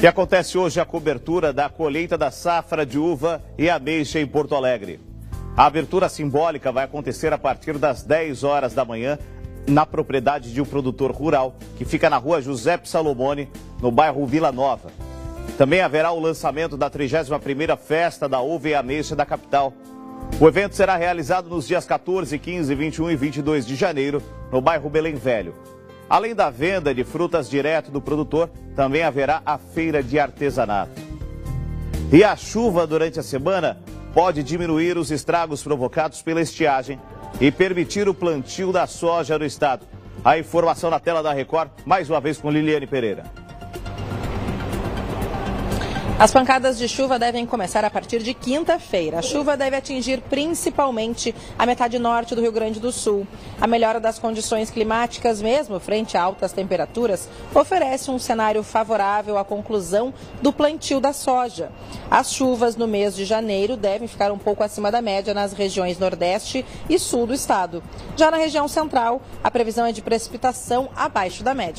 E acontece hoje a cobertura da colheita da safra de uva e ameixa em Porto Alegre. A abertura simbólica vai acontecer a partir das 10 horas da manhã na propriedade de um produtor rural que fica na rua Giuseppe Salomone, no bairro Vila Nova. Também haverá o lançamento da 31ª Festa da Uva e Ameixa da capital. O evento será realizado nos dias 14, 15, 21 e 22 de janeiro, no bairro Belém Velho. Além da venda de frutas direto do produtor, também haverá a feira de artesanato. E a chuva durante a semana pode diminuir os estragos provocados pela estiagem e permitir o plantio da soja no estado. A informação na tela da Record, mais uma vez com Liliane Pereira. As pancadas de chuva devem começar a partir de quinta-feira. A chuva deve atingir principalmente a metade norte do Rio Grande do Sul. A melhora das condições climáticas, mesmo frente a altas temperaturas, oferece um cenário favorável à conclusão do plantio da soja. As chuvas no mês de janeiro devem ficar um pouco acima da média nas regiões nordeste e sul do estado. Já na região central, a previsão é de precipitação abaixo da média.